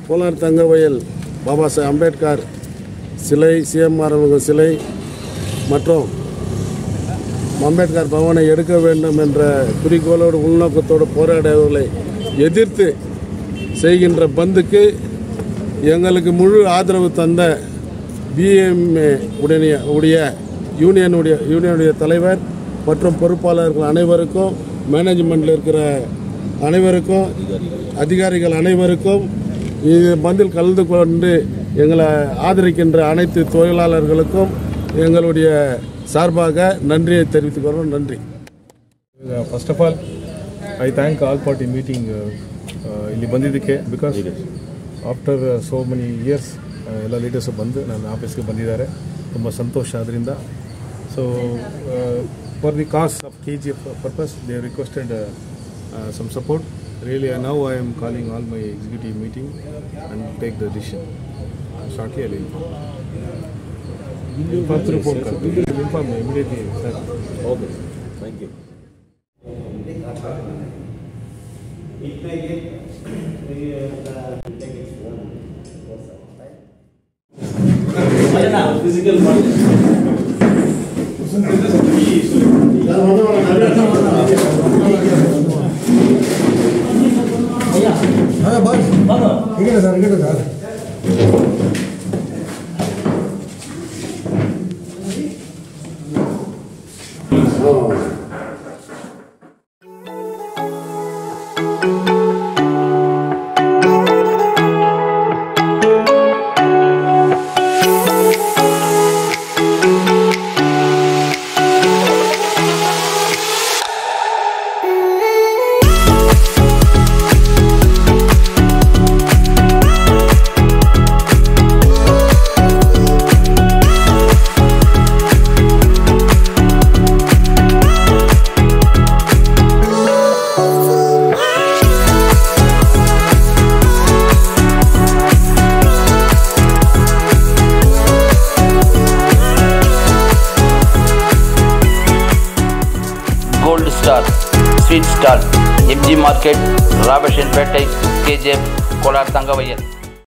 கோலார் தங்கவயல் பாபா சாஹேப் அம்பேத்கர் சிலை, சிஎம்ஆர் அவர்கள் சிலை மற்றும் அம்பேத்கர் பவனை எடுக்க வேண்டும் என்ற குறிக்கோளோடு உள்நோக்கத்தோடு போராடியவர்களை எதிர்த்து செய்கின்ற பந்துக்கு எங்களுக்கு முழு ஆதரவு தந்த BEMA உடைய யூனியனுடைய தலைவர் மற்றும் பொறுப்பாளர்கள் அனைவருக்கும், மேனேஜ்மெண்ட்டில் இருக்கிற அனைவருக்கும், அதிகாரிகள் அனைவருக்கும், இது பந்தில் கலந்து கொண்டு எங்களை ஆதரிக்கின்ற அனைத்து தொழிலாளர்களுக்கும் எங்களுடைய சார்பாக நன்றியை தெரிவித்துக் கொள்கிறோம். நன்றி. First of all, I thank all party meeting ಇಲ್ಲಿ ಬಂದಿದ್ದಕ್ಕೆ, because after so many years ಎಲ್ಲ ಲೀಡರ್ಸ್ ಬಂದು ನನ್ನ ಆಫೀಸ್ಗೆ ಬಂದಿದ್ದಾರೆ. ತುಂಬ ಸಂತೋಷ ಅದರಿಂದ. So for the cause of KGF purpose they requested some support. Really now I am calling all my executive meeting and take the decision. Shortly I will inform through phone call. We will inform immediately, sir. Okay, thank you. Physical body. Gold Star, Sweet Star, MG Market, Rabashenpettai, KGF, Kolar Tangavayal.